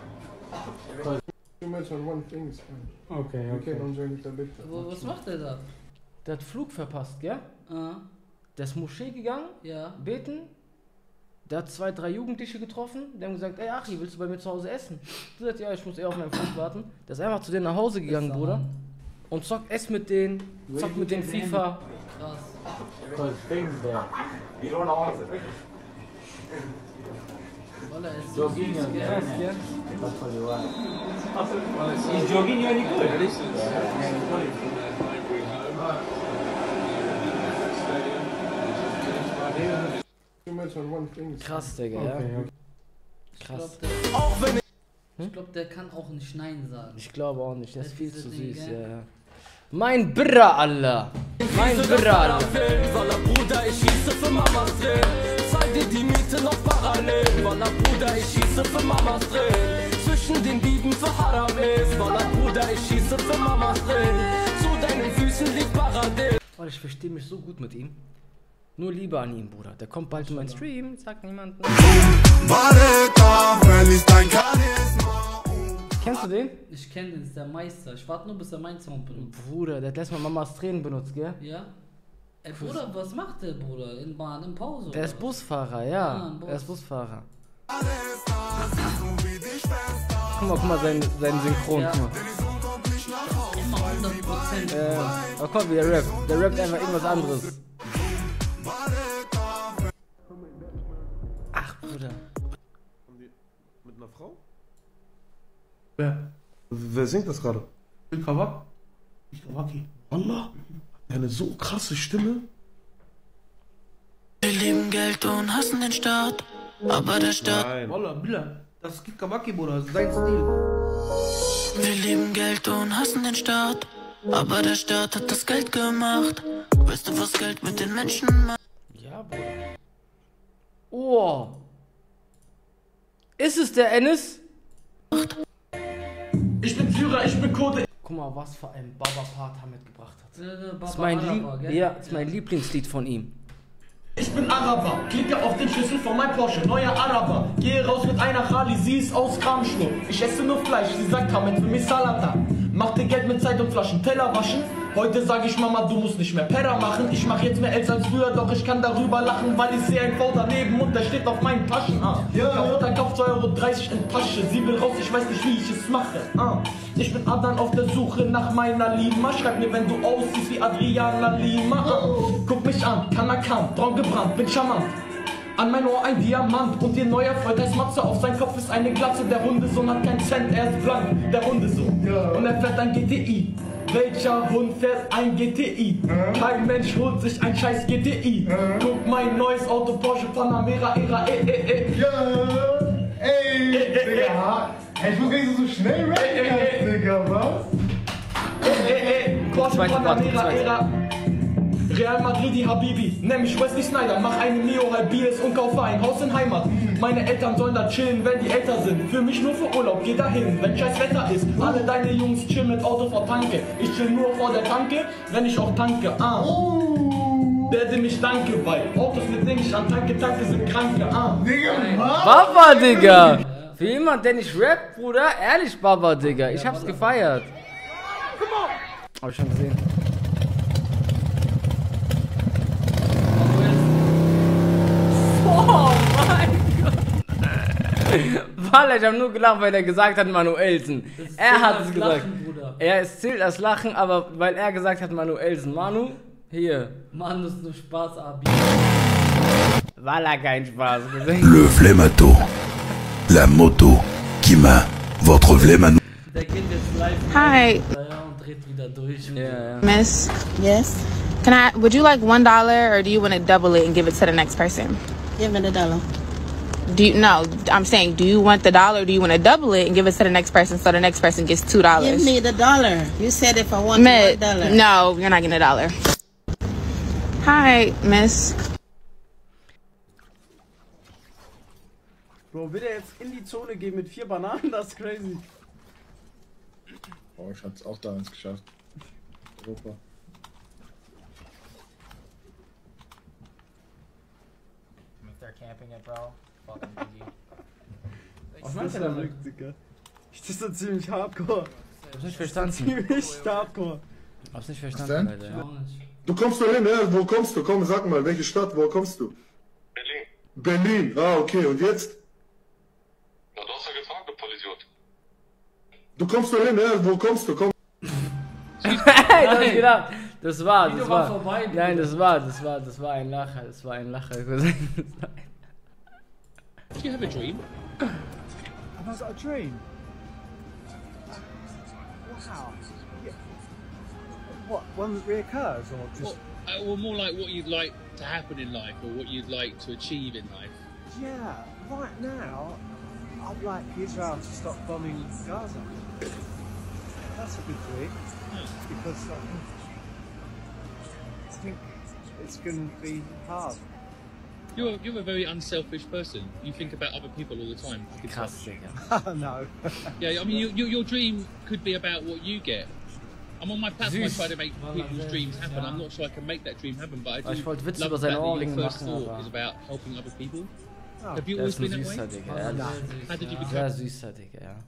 [SPEAKER 6] Too much on one thing is fine.
[SPEAKER 20] Okay,
[SPEAKER 6] Okay, don't join it a bit. but
[SPEAKER 2] Wo,
[SPEAKER 6] not
[SPEAKER 2] was
[SPEAKER 6] much.
[SPEAKER 2] macht der da?
[SPEAKER 1] Der hat Flug verpasst, gell?
[SPEAKER 2] Ah,
[SPEAKER 1] Der ist Moschee gegangen,
[SPEAKER 2] ja.
[SPEAKER 1] beten. Der hat zwei, drei Jugendliche getroffen. Die haben gesagt, ey Achi, willst du bei mir zu Hause essen? Du sagst, ja, ich muss eher auf meinen Flug warten. Der ist einfach zu denen nach Hause gegangen,
[SPEAKER 2] Besser,
[SPEAKER 1] Bruder.
[SPEAKER 2] Mann.
[SPEAKER 1] Und zockt es mit denen, zockt mit denen FIFA.
[SPEAKER 2] Krass.
[SPEAKER 7] Because things there. You don't know answer.
[SPEAKER 2] Walla, es ist
[SPEAKER 7] Jorginho,
[SPEAKER 2] süß, gell?
[SPEAKER 7] yeah. That's what you want. Is Jorginho any good?
[SPEAKER 6] Too much on one thing is
[SPEAKER 1] Krass, Digga,
[SPEAKER 20] Okay,
[SPEAKER 1] ja.
[SPEAKER 20] okay.
[SPEAKER 1] Krass.
[SPEAKER 2] Auch wenn ich. Ich glaube, der kann auch nicht Nein sagen.
[SPEAKER 1] Ich glaube auch nicht, der ist
[SPEAKER 2] Der
[SPEAKER 1] viel
[SPEAKER 2] dieses
[SPEAKER 1] zu
[SPEAKER 2] Ding,
[SPEAKER 1] süß,
[SPEAKER 2] gell?
[SPEAKER 1] ja, ja. Mein Bra, Allah. Mein Bra, Allah.
[SPEAKER 17] Walla Bruder, ich schieße für Mamas Drill. Zahl dir die Miete noch parallel. Walla Bruder, ich schieße für Mamas Drill. Zwischen den Dieben für Haram ist. Walla Bruder, ich schieße für Mamas Drill. Zu deinen Füßen liegt Paradies.
[SPEAKER 1] Oh, ich verstehe mich so gut mit ihm. Nur Liebe an ihn, Bruder. Der kommt bald in meinen Stream, sagt niemand. Kennst du den?
[SPEAKER 2] Ich kenne den, ist der Meister. Ich warte nur, bis er meinen Sound benutzt.
[SPEAKER 1] Bruder, der hat letztes Mal Mamas Tränen benutzt, gell?
[SPEAKER 2] Ja? Ey, Bruder, was macht der, Bruder? In Bahn, in Pause?
[SPEAKER 1] Der ist
[SPEAKER 2] oder?
[SPEAKER 1] Busfahrer, ja.
[SPEAKER 2] Ah, ein Bus.
[SPEAKER 1] Er ist Busfahrer. Guck mal, guck mal, sein, sein Synchron,
[SPEAKER 2] Ja.
[SPEAKER 1] guck mal.
[SPEAKER 2] Immer hundert Prozent.
[SPEAKER 1] Äh, oh komm, wie der rappt. Der rappt einfach irgendwas anderes. Ach, Bruder.
[SPEAKER 15] Mit einer Frau?
[SPEAKER 13] Wer?
[SPEAKER 15] Wer singt das gerade?
[SPEAKER 13] Ich Kawak. Ich Kawaki.
[SPEAKER 15] Allah, eine so krasse Stimme.
[SPEAKER 17] Wir lieben Geld und hassen den Staat. Aber der Staat.
[SPEAKER 15] Nein.
[SPEAKER 13] Wallah, Billah. Das ist Kawaki, Bruder. Das ist dein Stil.
[SPEAKER 17] Wir lieben Geld und hassen den Staat. Aber der Staat hat das Geld gemacht. Weißt du, was Geld mit den Menschen macht?
[SPEAKER 1] Ja, Bruder. Oh. Ist es der Ennis?
[SPEAKER 20] Ich bin Syrer, ich bin Kurde.
[SPEAKER 1] Guck mal, was für ein Baba-Part er mitgebracht hat.
[SPEAKER 2] Äh, Baba
[SPEAKER 1] Das ist mein,
[SPEAKER 2] Araber,
[SPEAKER 1] Lieb
[SPEAKER 2] gell?
[SPEAKER 1] ja, das ist mein Lieblingslied von ihm.
[SPEAKER 20] Ich bin Araber, klicke auf den Schlüssel von meinem Porsche, neuer Araber. Gehe raus mit einer Harley, sie ist aus Kramschnupp. Ich esse nur Fleisch, sie sagt Hamet für mich Salata. Machte Geld mit Zeit und Flaschen, Teller waschen. Heute sag ich Mama, du musst nicht mehr Perra machen. Ich mach jetzt mehr Els als früher, doch ich kann darüber lachen, weil ich sehe ein V daneben und der steht auf meinen Taschen. Ah. Karotta kauft zwei Euro dreißig in Tasche, sie will raus, ich weiß nicht wie ich es mache. Ah. Ich bin Adan auf der Suche nach meiner Lima. Schreib mir, wenn du aussiehst wie Adriana Lima. Ah. Guck mich an, Kanakan, braun gebrannt, bin charmant. An mein Ohr ein Diamant und ihr neuer Freund heißt Matze. Auf sein Kopf ist eine Glatze, der Hundesohn hat keinen Cent, er ist blank, der Hundesohn. Ja. Und er fährt ein G T I. Welcher Hund fährt ein G T I? Äh. Kein Mensch holt sich ein scheiß G T I. Äh. Guck mein neues Auto, Porsche Panamera, Era, eh, eh, eh. Ja, ey, eh, eh, Digga. Ey, ich muss gar nicht so schnell rappen, eh, eh, eh. Digga, was? Eh, eh, eh, Porsche Panamera, Era. Real Madrid, die Habibi, nenn mich Wesley Snyder, mach eine Mio, halb Biers und kaufe ein Haus in Heimat. Meine Eltern sollen da chillen, wenn die älter sind. Für mich nur für Urlaub, geh dahin, wenn scheiß Wetter ist. Alle deine Jungs chillen mit Auto vor Tanke. Ich chill nur vor der Tanke, wenn ich auch tanke. Ah. Werde mich danke, weil Autos mit denen ich an Tanke tanke sind kranke. Ah. Digga, was?
[SPEAKER 1] Baba, Digga! Für jemand, der nicht rappt, Bruder, ehrlich Baba, Digga. Ich hab's gefeiert. Hab ich schon gesehen. Oh mein Gott! Weil ich habe nur gelacht, weil er gesagt hat Manuelsen. Er hat es gesagt.
[SPEAKER 2] Lachen, Bruder.
[SPEAKER 1] Er ist zählt als Lachen, aber weil er gesagt hat Manuelsen. Manu, hier.
[SPEAKER 2] Manu ist nur Spaß, Abi.
[SPEAKER 1] Weil er keinen Spaß gesehen.
[SPEAKER 21] Le Flemmato. La moto qui m'a votre Flemmato.
[SPEAKER 2] Der geht jetzt live.
[SPEAKER 22] Hi.
[SPEAKER 2] Und dreht wieder durch.
[SPEAKER 1] Ja, ja.
[SPEAKER 22] Miss. Yes. Can I? Would you like one dollar, or do you want to double it and give it to the next person?
[SPEAKER 23] Give me the dollar.
[SPEAKER 22] Do you no? I'm saying, do you want the dollar, or do you want to double it and give it to the next person so the next person gets two dollars?
[SPEAKER 23] Give me the dollar. You said if I want one dollar.
[SPEAKER 22] No, you're not getting a dollar. Hi, Miss.
[SPEAKER 11] Bro, will der jetzt in die Zone gehen mit vier Bananen? Das ist crazy.
[SPEAKER 13] Oh, ich hab's auch da eins geschafft. Europa.
[SPEAKER 1] They're camping it, bro. Fucking G G.
[SPEAKER 11] Was meinst du damit, Digga? Das ist so ziemlich hardcore.
[SPEAKER 1] Hab's nicht verstanden.
[SPEAKER 11] Ziemlich hardcore.
[SPEAKER 1] Hab's nicht verstanden, Alter. Ja.
[SPEAKER 15] Du kommst doch hin, ja? Wo kommst du? Komm, sag mal, welche Stadt, wo kommst du? Berlin. Berlin, ah, okay, und jetzt?
[SPEAKER 24] Na, du hast ja gefragt, du Vollidiot.
[SPEAKER 15] Du kommst doch hin, ja? Wo kommst du? Komm.
[SPEAKER 1] Hey, das hab ich gedacht. Das war, das
[SPEAKER 2] Video
[SPEAKER 1] war.
[SPEAKER 2] war vorbei,
[SPEAKER 1] Nein,
[SPEAKER 2] Bruder.
[SPEAKER 1] das war, das war, das war ein Lacher, das war ein Lacher.
[SPEAKER 7] Do you have a dream?
[SPEAKER 13] Have I got a dream? Wow. Yeah. What, one that reoccurs or just...
[SPEAKER 7] Well, uh, well, more like what you'd like to happen in life or what you'd like to achieve in life.
[SPEAKER 13] Yeah, right now, I'd like Israel to stop bombing Gaza. That's a good dream. Because I think, I think it's going to be hard.
[SPEAKER 7] You're, you're a very unselfish person. You think about other people all the time.
[SPEAKER 1] Krass, Digga.
[SPEAKER 13] No.
[SPEAKER 7] Yeah, I mean, you, you, your dream could be about what you get. I'm on my platform, I try to make people's dreams happen. I'm not sure I can make that dream happen, but I do
[SPEAKER 1] Ich wollte Witze
[SPEAKER 7] love
[SPEAKER 1] über
[SPEAKER 7] the fact
[SPEAKER 1] seine
[SPEAKER 7] that your
[SPEAKER 1] Ohrringe
[SPEAKER 7] first
[SPEAKER 1] machen,
[SPEAKER 7] thought
[SPEAKER 1] aber...
[SPEAKER 7] is about helping other people.
[SPEAKER 13] Oh,
[SPEAKER 7] Have you
[SPEAKER 1] Der
[SPEAKER 7] always
[SPEAKER 1] ist ein
[SPEAKER 7] been that way?
[SPEAKER 1] süßer, Digga. Ja,
[SPEAKER 7] How did you become?
[SPEAKER 1] sehr süßer, Digga, ja.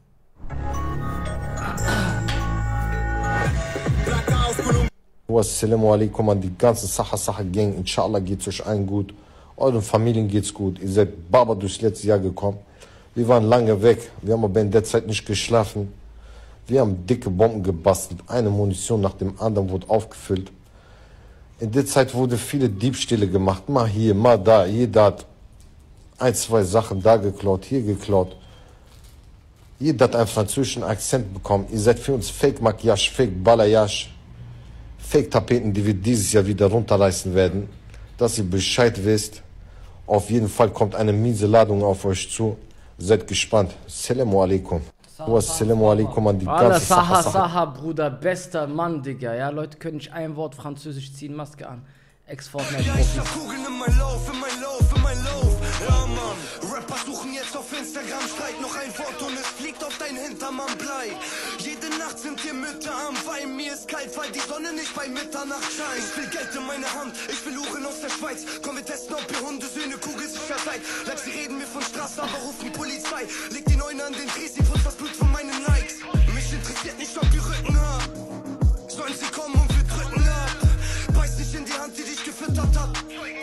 [SPEAKER 6] Assalamu alaikum an die ganze Sacha Sacha Gang. Inshallah geht's euch allen gut. Euren Familien geht's gut. Ihr seid Baba durchs letzte Jahr gekommen. Wir waren lange weg. Wir haben aber in der Zeit nicht geschlafen. Wir haben dicke Bomben gebastelt. Eine Munition nach dem anderen wurde aufgefüllt. In der Zeit wurde viele Diebstähle gemacht. Mal hier, mal da. Jeder hat ein, zwei Sachen da geklaut, hier geklaut. Jeder hat einen französischen Akzent bekommen. Ihr seid für uns Fake Maquillage, Fake Balayage, Fake Tapeten, die wir dieses Jahr wieder runterreißen werden. Dass ihr Bescheid wisst. Auf jeden Fall kommt eine miese Ladung auf euch zu. Seid gespannt. Assalamu alaikum. Assalamu alaikum an die
[SPEAKER 1] Alla
[SPEAKER 6] ganze
[SPEAKER 1] Saha
[SPEAKER 6] Sache.
[SPEAKER 1] Saha, Bruder, bester Mann, Digga. Ja, Leute können nicht ein Wort Französisch ziehen, Maske an. Ex-Fortnite-Profis.
[SPEAKER 8] Kugeln in mein Lauf, in mein Lauf, in mein Lauf. Ja, Mann. Rapper suchen jetzt auf Instagram, schreit noch ein Wort und es fliegt auf dein Hintermann Blei. Jede Nacht sind hier Mütter am Wein. Mir ist kalt, weil die Sonne nicht bei Mitternacht scheint. Ich will Geld in meine Hand, ich will Uhren aus der Schweiz. Komm, wir testen, ob ihr Hundesöhne kugelsicher seid. Like, sie reden mir von Straße, aber rufen Polizei. Leg die Neune an den Dreh, sie putzt das Blut von meinen Nikes. Mich interessiert nicht, ob ihr Rücken habt. Sollen sie kommen und wir drücken ab. Beiß nicht in die Hand, die dich gefüttert hat.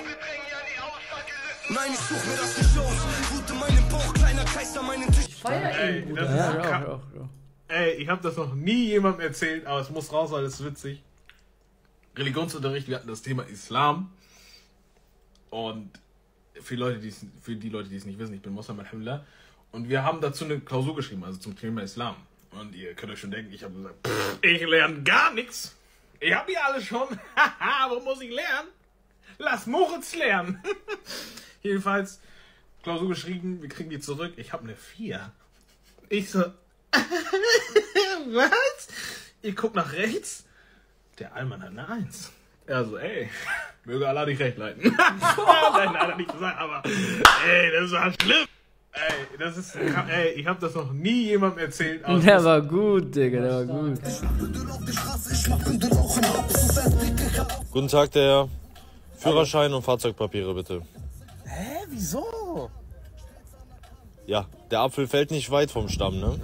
[SPEAKER 8] Nein, ich such mir das nicht aus. Wut in meinem Bauch, kleiner Kreis an meinen Tisch.
[SPEAKER 2] Feier ihn, Bruder.
[SPEAKER 12] Das ist krass. Ey, ich habe das noch nie jemandem erzählt, aber es muss raus, weil es ist witzig. Religionsunterricht, wir hatten das Thema Islam. Und für, Leute, die's, für die Leute, die es nicht wissen, ich bin Moslem, Alhamdulillah. Und wir haben dazu eine Klausur geschrieben, also zum Thema Islam. Und ihr könnt euch schon denken, ich habe gesagt, pff, ich lerne gar nichts. Ich habe hier alles schon. Haha, wo muss ich lernen? Lass Moritz lernen. Jedenfalls, Klausur geschrieben, wir kriegen die zurück. Ich habe eine vier. Ich so, was? Ihr guckt nach rechts. Der Allmann hat eine eins. Er so, ey, möge Allah dich recht leiten. Nein, nein, hat nicht gesagt, aber ey, das war schlimm. Ey, das ist, ey, ich habe das noch nie jemandem erzählt. Aber
[SPEAKER 1] Der war gut, Digga, der war gut.
[SPEAKER 25] Guten Tag, der Herr. Führerschein und Fahrzeugpapiere bitte.
[SPEAKER 6] Hä, wieso?
[SPEAKER 25] Ja, der Apfel fällt nicht weit vom Stamm, ne?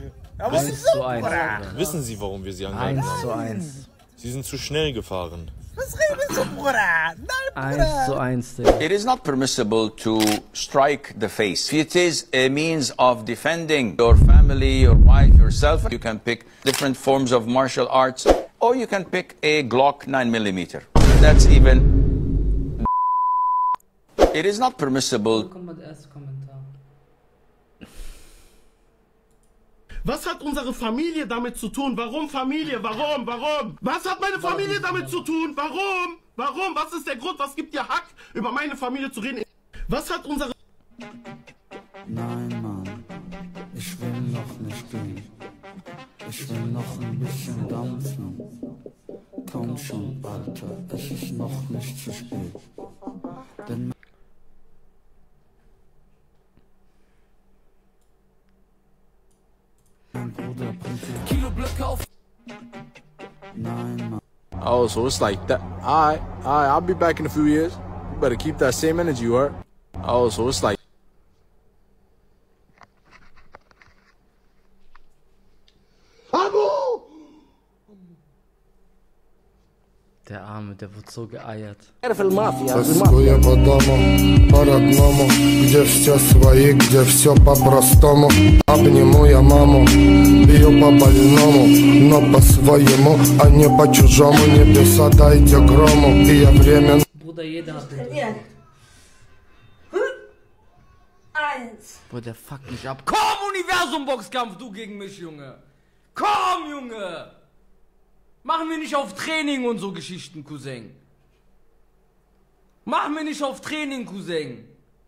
[SPEAKER 1] eins zu eins.
[SPEAKER 25] Wissen Sie, warum wir Sie angehalten
[SPEAKER 1] eins
[SPEAKER 25] haben?
[SPEAKER 1] zu eins.
[SPEAKER 25] Sie sind zu schnell gefahren.
[SPEAKER 3] Was redest du, Bruder? Nein, Bruder.
[SPEAKER 1] eins zu eins, Digga.
[SPEAKER 4] It is not permissible to strike the face. If it is a means of defending your family, your wife, yourself, you can pick different forms of martial arts, or you can pick a Glock nine millimeter. That's even... It is not permissible...
[SPEAKER 20] Was hat unsere Familie damit zu tun? Warum Familie? Warum? Warum? Was hat meine Familie damit zu tun? Warum? Warum? Was ist der Grund? Was gibt dir Hack, über meine Familie zu reden? Was hat unsere...
[SPEAKER 5] Nein, Mann, ich will noch nicht gehen. Ich will noch ein bisschen dampfen. Komm schon, Alter, es ist noch nicht zu spät. Denn mein Bruder bringt Kilo Blöcke auf. Nein, Mann.
[SPEAKER 9] Oh, so it's like that. Alright, alright, I'll be back in a few years. You better keep that same energy, you heard? Oh, so it's like...
[SPEAKER 1] Der Arme, der wird so geeiert.
[SPEAKER 10] Тоскуя по дому, по-родному, где все свои, где все по-простому. Обниму я маму, бью по-больному, но по-своему, а не по-чужому. Небеса дайте грому, и я время...
[SPEAKER 2] Bruder, jeder hat den.
[SPEAKER 26] Eins.
[SPEAKER 1] Boah, der fuckt mich ab.
[SPEAKER 2] Komm, Universum-Boxkampf, du gegen mich, Junge. Komm, Junge. Machen wir nicht auf Training und so Geschichten, Cousin. Machen wir nicht auf Training, Cousin.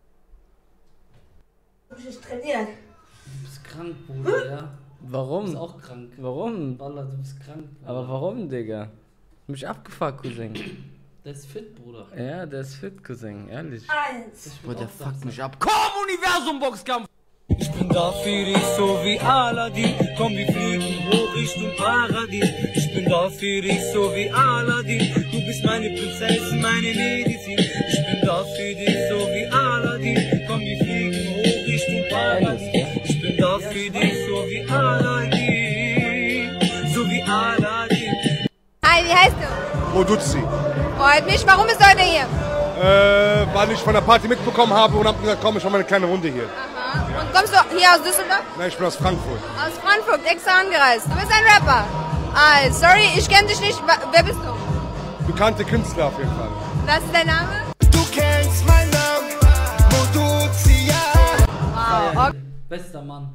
[SPEAKER 26] Du musst trainieren.
[SPEAKER 2] Du bist krank, Bruder, ja.
[SPEAKER 1] Warum?
[SPEAKER 2] Du bist auch krank.
[SPEAKER 1] Warum?
[SPEAKER 2] Wallah, du bist krank. Bruder.
[SPEAKER 1] Aber warum, Digga? Mich abgefuckt, Cousin.
[SPEAKER 2] Der ist fit, Bruder.
[SPEAKER 1] Ja, der ist fit, Cousin, ehrlich.
[SPEAKER 26] Eins.
[SPEAKER 1] Boah, der fuckt mich ab.
[SPEAKER 2] Komm, Universum-Boxkampf!
[SPEAKER 17] Ich bin da für dich, so wie Aladdin. Komm, wir fliegen hoch Richtung Paradies. Ich bin da für dich, so wie Aladdin. Du bist meine Prinzessin, meine Medizin. Ich bin da für dich, so wie Aladdin. Komm, wir fliegen hoch Richtung Paradies. Ich bin da für dich, so wie Aladdin. So wie Aladdin.
[SPEAKER 27] Hi, wie heißt du?
[SPEAKER 15] Moduzzi.
[SPEAKER 27] Freut mich. Warum bist du heute hier?
[SPEAKER 15] Äh, weil ich von der Party mitbekommen habe und hab gesagt, komm, ich mach mal eine kleine Runde hier.
[SPEAKER 27] Aha. Und kommst du hier aus Düsseldorf?
[SPEAKER 15] Nein, ich bin aus Frankfurt.
[SPEAKER 27] Aus Frankfurt, extra angereist. Du bist ein Rapper. Ah, sorry, ich kenne dich nicht. Wer bist du?
[SPEAKER 15] Bekannte Künstler auf jeden Fall.
[SPEAKER 27] Was ist dein Name?
[SPEAKER 10] Du kennst meinen Namen, Moduzzi, ja.
[SPEAKER 27] Wow, okay.
[SPEAKER 2] Bester Mann.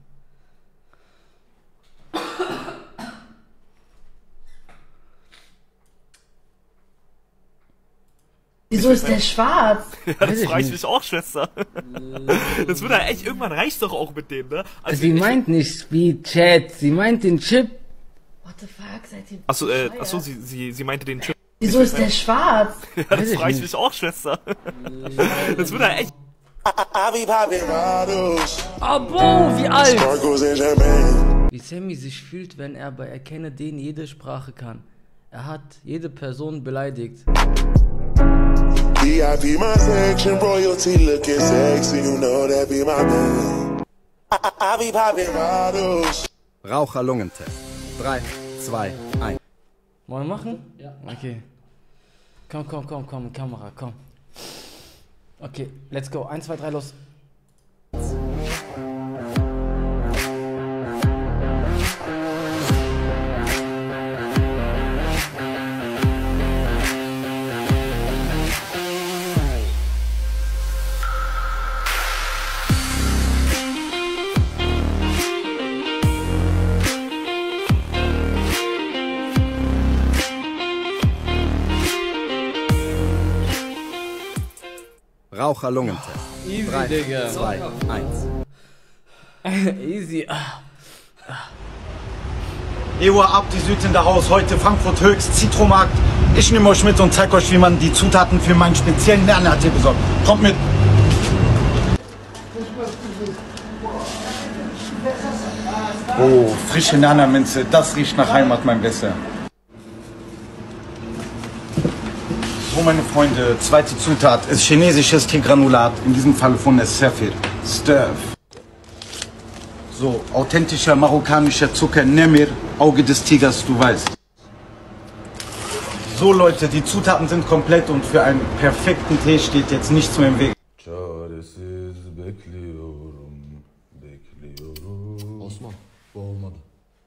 [SPEAKER 26] Wieso ist der schwarz?
[SPEAKER 28] Ja, das frage ich mich auch, Schwester. Das wird ja echt, irgendwann reicht's doch auch mit dem, ne? Also
[SPEAKER 1] sie meint nicht Speed Chat, sie meint den Chip.
[SPEAKER 26] What the fuck, seid ihr
[SPEAKER 28] Achso, äh, achso, sie, sie, sie meinte den Chip.
[SPEAKER 26] Wieso ist der schwarz?
[SPEAKER 28] Ja, das frage ich mich auch, Schwester. Das wird ja echt...
[SPEAKER 1] Abo, wie alt! Wie Sammy sich fühlt, wenn er bei Erkenne den jede Sprache kann. Er hat jede Person beleidigt.
[SPEAKER 29] V I P my section, royalty looking sexy, you know that be my man. I be popping bottles.
[SPEAKER 30] Raucherlungentest. drei, zwei, eins.
[SPEAKER 1] Wollen wir machen?
[SPEAKER 2] Ja.
[SPEAKER 1] Okay. Komm, komm, komm, komm, Kamera, komm. Okay, let's go. eins, zwei, drei, los.
[SPEAKER 30] Raucherlungentest.
[SPEAKER 1] Easy,
[SPEAKER 30] drei,
[SPEAKER 1] Digga.
[SPEAKER 30] zwei, eins.
[SPEAKER 1] Easy.
[SPEAKER 31] Ewa ab, die Süd in der Haus, heute Frankfurt Höchst, Zitromarkt. Ich nehme euch mit und zeige euch, wie man die Zutaten für meinen speziellen Lernertee besorgt. Kommt mit! Oh, frische Nana-Minze, das riecht nach Heimat, mein Besser. So, meine Freunde, zweite Zutat ist chinesisches Teegranulat, in diesem Fall von der Sefir, Sturf. So, authentischer marokkanischer Zucker, Nemir, Auge des Tigers, du weißt. So Leute, die Zutaten sind komplett und für einen perfekten Tee steht jetzt nichts mehr im Weg.
[SPEAKER 7] Osman, bu olmadı.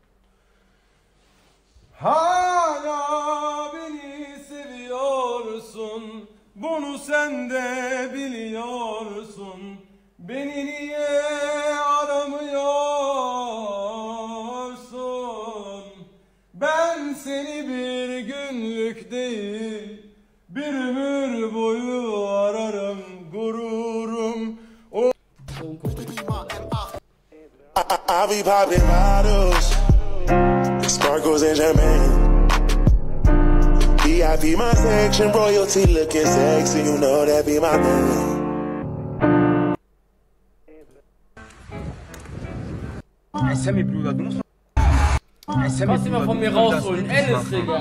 [SPEAKER 11] Hala beni seviyorsun, bunu sen de biliyorsun. Beni niye aramıyorsun? Ben seni bir günlük değil, bir ömür boyu ararım, gururum. O
[SPEAKER 29] I be popping bottles, sparkles and champagne. V I P my section, royalty looking sexy, you know that be my thing.
[SPEAKER 11] Ey Sammy, Bruder, du musst mal... Ey Sammy,
[SPEAKER 2] Lass ihn mal von mir rausholen, Ennis, Digga.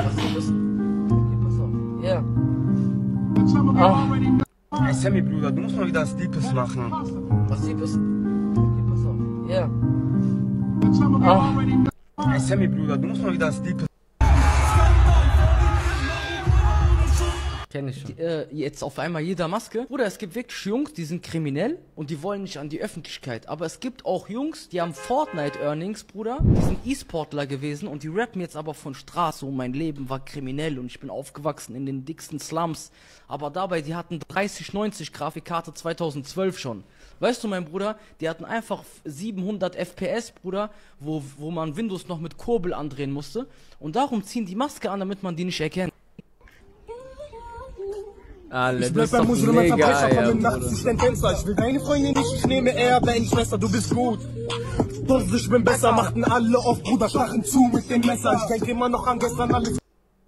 [SPEAKER 11] Ja. Ey Sammy, Bruder, du musst mal wieder was Deepes machen.
[SPEAKER 2] Was Deepes? Ja.
[SPEAKER 11] Ey Sammy, Bruder, du musst mal wieder was Deepes.
[SPEAKER 2] Kenn ich schon. Die, äh, jetzt auf einmal jeder Maske. Bruder, es gibt wirklich Jungs, die sind kriminell und die wollen nicht an die Öffentlichkeit. Aber es gibt auch Jungs, die haben Fortnite-Earnings, Bruder. Die sind E-Sportler gewesen und die rappen jetzt aber von Straße. Und mein Leben war kriminell und ich bin aufgewachsen in den dicksten Slums. Aber dabei, die hatten dreißig neunzig Grafikkarte zweitausendzwölf schon. Weißt du, mein Bruder, die hatten einfach siebenhundert F P S, Bruder, wo, wo man Windows noch mit Kurbel andrehen musste. Und darum ziehen die Maske an, damit man die nicht erkennt.
[SPEAKER 1] Alle,
[SPEAKER 20] Ich bleib beim Musul und mein Verbrecher kommen nachts durch dein Fenster. Ich will deine Freundin nicht, ich nehme eher deine Schwester, du bist gut. Doch ich bin besser, machten alle oft, Bruder, stachen zu mit dem Messer. Ich denke immer noch an gestern, alles.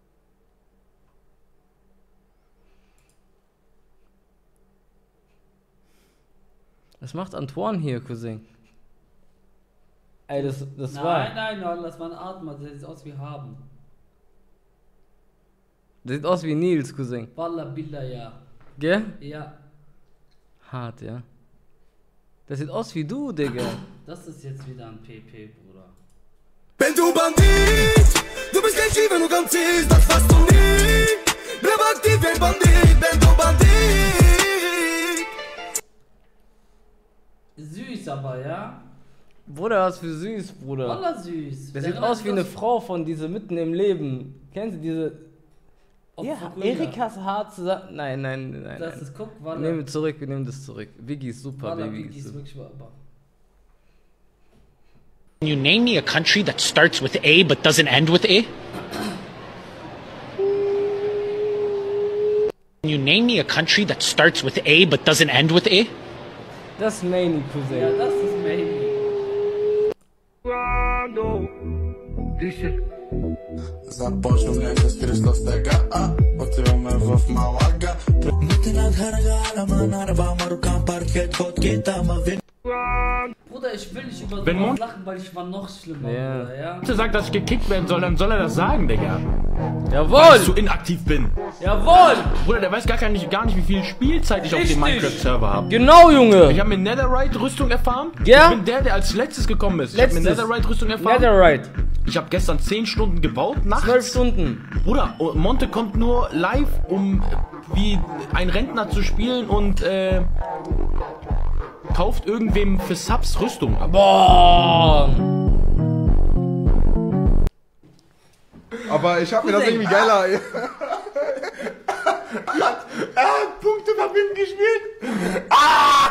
[SPEAKER 1] Was macht Antoine hier, Cousin? Ey, das, das
[SPEAKER 13] nein,
[SPEAKER 1] war...
[SPEAKER 13] Nein, nein, nein, das war ein Atmer, das sieht aus wie Haben.
[SPEAKER 1] Das sieht aus wie Nils, Cousin.
[SPEAKER 13] Wallah, Billah, ja.
[SPEAKER 1] Gell?
[SPEAKER 13] Ja.
[SPEAKER 1] Hart, ja. Das sieht aus wie du, Digga.
[SPEAKER 13] Das ist jetzt wieder ein P P, Bruder.
[SPEAKER 8] Wenn du Bandit, du bist kein Schief, wenn du ganz siehst, das fasst du nie. Bleib aktiv wie ein Bandit, wenn du Bandit.
[SPEAKER 13] Süß aber, ja?
[SPEAKER 1] Bruder, was für süß, Bruder.
[SPEAKER 13] Wallah süß.
[SPEAKER 1] Das
[SPEAKER 13] Der
[SPEAKER 1] sieht aus wie eine
[SPEAKER 13] das-
[SPEAKER 1] Frau von diese mitten im Leben. Kennst du diese...
[SPEAKER 13] Auf
[SPEAKER 1] Ja,
[SPEAKER 13] Fukuda.
[SPEAKER 1] Erikas Haar zusammen... Nein, nein, nein.
[SPEAKER 13] Das
[SPEAKER 1] nein.
[SPEAKER 13] ist, guck, Wallah.
[SPEAKER 1] Nehmen wir zurück, wir nehmen das zurück. Viggy ist super,
[SPEAKER 13] Wallah,
[SPEAKER 1] Baby.
[SPEAKER 13] Biggie ist wirklich aber.
[SPEAKER 14] Can you name me a country that starts with A but doesn't end with A? Can you name me a country that starts with A but doesn't end with A?
[SPEAKER 1] Das ist Maney, Cousin.
[SPEAKER 13] Ja, das ist Maney.
[SPEAKER 8] Za pożółek skrysto z tego, a potrzebujemy w małaga. Mitna dharga alama narba marukan parket hot kita mavin.
[SPEAKER 13] Bruder, ich will nicht über
[SPEAKER 28] Wenn
[SPEAKER 13] sowas
[SPEAKER 28] Mond-
[SPEAKER 13] lachen, weil ich war noch schlimmer,
[SPEAKER 28] Ja.
[SPEAKER 13] Bruder, ja?
[SPEAKER 28] Wenn er sagt, dass ich gekickt werden soll, dann soll er das sagen, Digga.
[SPEAKER 1] Jawohl!
[SPEAKER 28] Weil ich zu inaktiv bin.
[SPEAKER 1] Jawohl!
[SPEAKER 28] Bruder, der weiß gar nicht, gar nicht wie viel Spielzeit ich auf
[SPEAKER 1] Richtig.
[SPEAKER 28] dem Minecraft-Server habe.
[SPEAKER 1] Genau, Junge!
[SPEAKER 28] Ich habe mir Netherite-Rüstung erfahren.
[SPEAKER 1] Ja?
[SPEAKER 28] Ich bin der, der als letztes gekommen ist. Ich habe mir
[SPEAKER 1] Letztes.
[SPEAKER 28] Netherite-Rüstung erfahren.
[SPEAKER 1] Netherite.
[SPEAKER 28] Ich habe gestern zehn Stunden gebaut, nachts.
[SPEAKER 1] zwölf Stunden.
[SPEAKER 28] Bruder, und Monte kommt nur live, um äh, wie ein Rentner zu spielen und äh, kauft irgendwem für Subs Rüstung ab.
[SPEAKER 1] Boah!
[SPEAKER 15] Aber ich hab mir das irgendwie geiler. Er hat, er hat Punkte verbinden gespielt. Ah!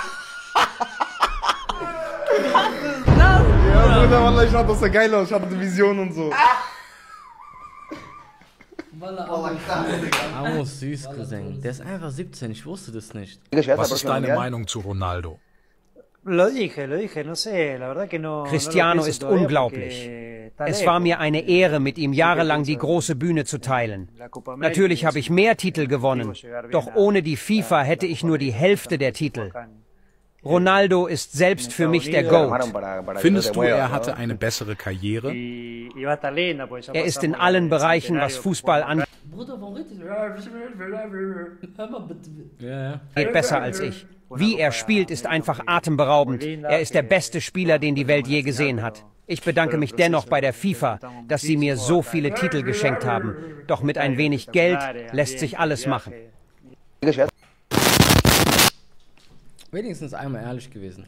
[SPEAKER 15] Ja, Bruder, Wallah, ich fand das so geil aus. Ich hatte eine Vision und so.
[SPEAKER 1] Amos süß, Cousin. Der ist einfach siebzehn, ich wusste das nicht.
[SPEAKER 16] Was ist deine Meinung zu Ronaldo?
[SPEAKER 18] Lo dije, lo dije, no sé, la verdad que no.
[SPEAKER 19] Cristiano ist unglaublich. Es war mir eine Ehre, mit ihm jahrelang die große Bühne zu teilen. Natürlich habe ich mehr Titel gewonnen, doch ohne die FIFA hätte ich nur die Hälfte der Titel. Ronaldo ist selbst für mich der GOAT.
[SPEAKER 16] Findest du, er hatte eine bessere Karriere?
[SPEAKER 19] Er ist in allen Bereichen, was Fußball angeht,
[SPEAKER 13] Bruder, warum redet ihr? Hör mal bitte.
[SPEAKER 1] Ja, ja.
[SPEAKER 19] besser als ich. Wie er spielt, ist einfach atemberaubend. Er ist der beste Spieler, den die Welt je gesehen hat. Ich bedanke mich dennoch bei der FIFA, dass sie mir so viele Titel geschenkt haben. Doch mit ein wenig Geld lässt sich alles machen.
[SPEAKER 2] Wenigstens einmal ehrlich gewesen.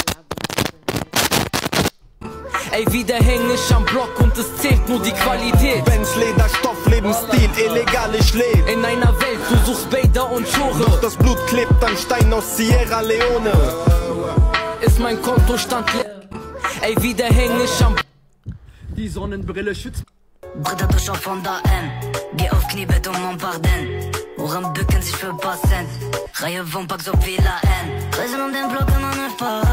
[SPEAKER 17] Ey, wieder häng ich am Block und es zählt nur die Qualität.
[SPEAKER 8] Benz, Leder, Stoff, Lebensstil, illegal ich lebe.
[SPEAKER 17] In einer Welt, du suchst Bader und Schore.
[SPEAKER 8] Doch das Blut klebt an Stein aus Sierra Leone.
[SPEAKER 17] Ist mein Kontostand leer. Ey, wieder häng ich am...
[SPEAKER 28] Die Sonnenbrille schützt...
[SPEAKER 3] Bruder, du schau von da an. Geh auf Knie, bitte um Montparnasse. Ohren bücken sich für paar Cent. Reihe Wumpak, so viel A N. Reisen um den Block, immer ne Paar.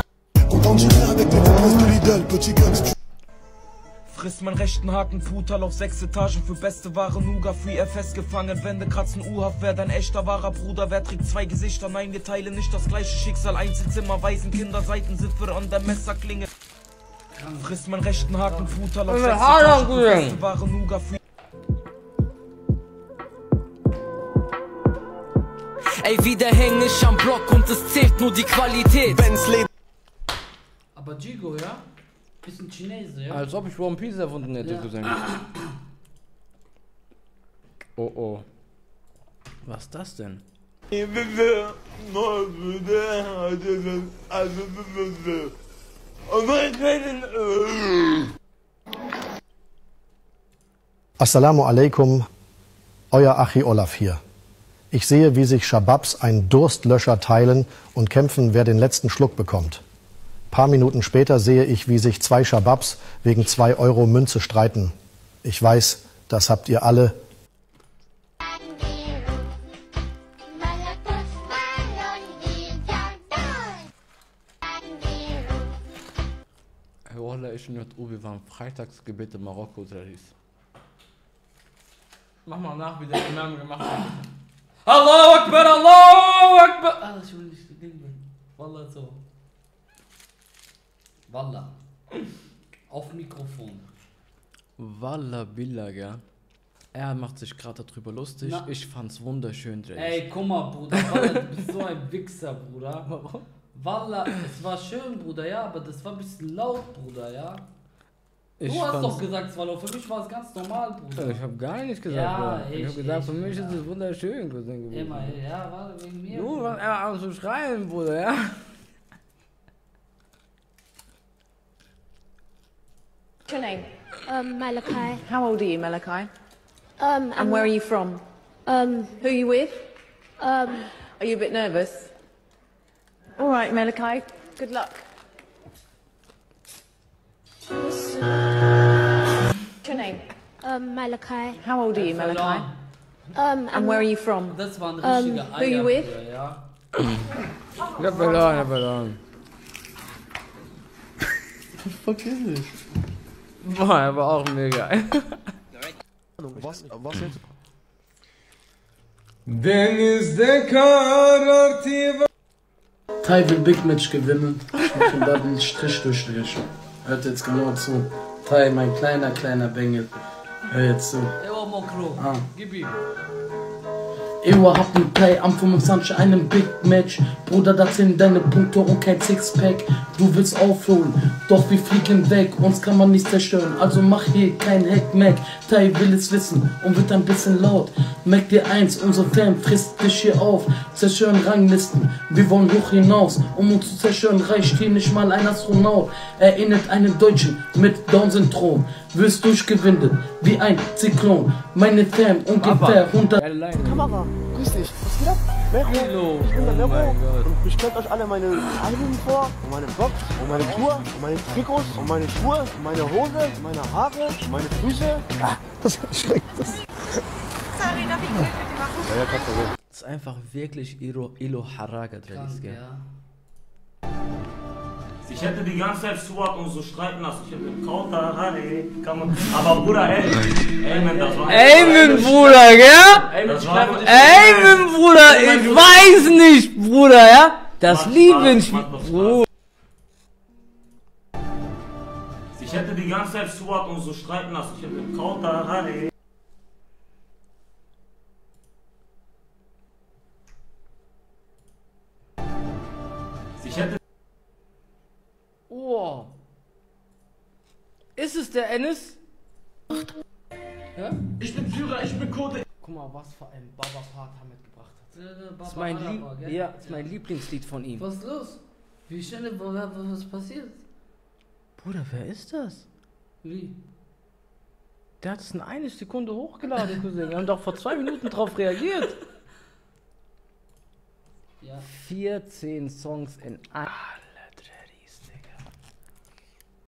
[SPEAKER 20] Frisst meinen rechten Haken, Futal auf sechs Etagen für beste Ware, Nuga, Free Air festgefangen, Wände kratzen, U-Haft, wer dein echter wahrer Bruder, wer trägt zwei Gesichter, nein, wir teilen nicht das gleiche Schicksal, Einzelzimmer, Waisenkinder, Seitenzipfel an der Messerklinge. Frisst meinen rechten Haken, Futal auf sechs Etagen für beste Ware, Nuga, Free
[SPEAKER 17] Ey, wieder häng ich am Block und es zählt nur die Qualität.
[SPEAKER 13] Aber Jigo, ja? Bisschen Chinese, ja?
[SPEAKER 1] Als ob ich One Piece erfunden hätte, gesehen. Oh oh. Was ist das denn?
[SPEAKER 4] Assalamu alaikum, euer Achi Olaf hier. Ich sehe, wie sich Shababs einen Durstlöscher teilen und kämpfen, wer den letzten Schluck bekommt. Paar Minuten später sehe ich, wie sich zwei Shababs wegen zwei Euro Münze streiten. Ich weiß, das habt ihr alle.
[SPEAKER 1] Herr Wallah, ich und J U, wir waren Freitagsgebet in Marokko unterwegs.
[SPEAKER 13] Mach mal nach, wie der Imam gemacht hat. Allahu Akbar, Allahu Akbar! Ah, ich will nicht gehen. Wallah so. Wallah. Auf Mikrofon.
[SPEAKER 1] Wallah Billah, gell? Er macht sich gerade darüber lustig. Na. Ich fand's wunderschön, Drake.
[SPEAKER 13] Ey, guck mal, Bruder. Wallah, du bist so ein Wichser, Bruder. Wallah, es war schön, Bruder, ja, aber das war ein bisschen laut, Bruder, ja. Du ich hast doch gesagt, es war laut. Für mich war es ganz normal, Bruder.
[SPEAKER 1] Ich hab gar nicht gesagt, ja, ich, ich hab gesagt, ich, für mich ja. ist es wunderschön gewesen.
[SPEAKER 13] Immer, ja, warte, wegen mir.
[SPEAKER 1] Du warst eher am zu schreien, Bruder, ja.
[SPEAKER 5] What's your name?
[SPEAKER 27] Um, Malachi.
[SPEAKER 5] How old are you, Malachi?
[SPEAKER 27] Um,
[SPEAKER 5] and where are you from?
[SPEAKER 27] Um,
[SPEAKER 5] who are you with?
[SPEAKER 27] Um,
[SPEAKER 5] are you a bit nervous? All right, Malachi. Good luck. What's your name?
[SPEAKER 27] Um, Malachi.
[SPEAKER 5] How old are you, Malachi?
[SPEAKER 27] Um,
[SPEAKER 5] and where are you from?
[SPEAKER 13] Das war ein
[SPEAKER 5] um,
[SPEAKER 13] richtiger
[SPEAKER 5] who are you with?
[SPEAKER 13] Ja.
[SPEAKER 1] Ich hab verloren, ich hab verloren.
[SPEAKER 15] Vergiss nicht.
[SPEAKER 1] Boah, er war auch mega.
[SPEAKER 15] Was, was jetzt?
[SPEAKER 20] Denizde karartı. Tai will Big Match gewinnen. Ich mach ihm da den Strich durch den Strich. Hört jetzt genau zu. Tai, mein kleiner, kleiner Bengel. Hör jetzt zu.
[SPEAKER 13] Ewa Mokro.
[SPEAKER 20] Ah.
[SPEAKER 13] Gib ihm.
[SPEAKER 20] Ewa hab mit Tai am fünfundzwanzig einen Big Match. Bruder, das sind deine Punkte und kein Sixpack. Du willst aufholen, doch wir fliegen weg. Uns kann man nicht zerstören, also mach hier kein Hack-Mac. Tai will es wissen und wird ein bisschen laut. Mac dir eins, unser Fan frisst dich hier auf. Zerstören Ranglisten, wir wollen hoch hinaus. Um uns zu zerstören reicht hier nicht mal ein Astronaut. Erinnert einen Deutschen mit Down-Syndrom. Wirst durchgewindet wie ein Zyklon. Meine Fam ungefähr hundert...
[SPEAKER 6] Kamera, grüß dich. Was geht ab? Mero.
[SPEAKER 1] Hello.
[SPEAKER 6] Ich bin der Mero.
[SPEAKER 1] Oh
[SPEAKER 6] Und ich stelle euch alle meine Alben vor. Und meine Box. Und meine Tour. Und meine Trikots. Und meine Schuhe. Und meine Hose. Und meine Haare. Und meine Füße. Ah, das schreckt das.
[SPEAKER 27] Sorry, darf ich bitte machen?
[SPEAKER 6] Ja, ja, kannst du sehen.
[SPEAKER 1] Das ist einfach wirklich Ilo, Ilo Haraga drin, gell?
[SPEAKER 13] Ja.
[SPEAKER 9] Ich hätte die ganze Zeit Swat und so streiten lassen. Ich hätte den Counter, Harry, kann man. Aber Bruder, ey. Amen, das war.
[SPEAKER 1] Amen, Bruder, gell?
[SPEAKER 9] Das war
[SPEAKER 1] Amen, Bruder, ich weiß nicht, Bruder, ja? Das lieben ich. Bruder.
[SPEAKER 9] Ich hätte die ganze Zeit Swat und so streiten lassen. Ich hätte den Counter, Harry. Ich hätte.
[SPEAKER 1] Oh.
[SPEAKER 2] Ist es der Ennis?
[SPEAKER 13] Ja?
[SPEAKER 20] Ich bin Führer, ich bin Kurde.
[SPEAKER 2] Guck mal, was für ein Baba-Part er mitgebracht hat.
[SPEAKER 13] Ja, der
[SPEAKER 2] Das ist
[SPEAKER 13] Baba
[SPEAKER 2] mein,
[SPEAKER 13] Araber,
[SPEAKER 2] Lieb
[SPEAKER 13] gell?
[SPEAKER 2] ja, das ist mein Lieblingslied von ihm.
[SPEAKER 13] Was ist los? Wie schnell, was ist passiert?
[SPEAKER 2] Bruder, wer ist das?
[SPEAKER 13] Wie?
[SPEAKER 2] Der hat es in einer Sekunde hochgeladen, Cousin. Wir haben doch vor zwei Minuten drauf reagiert.
[SPEAKER 13] Ja.
[SPEAKER 2] vierzehn Songs in...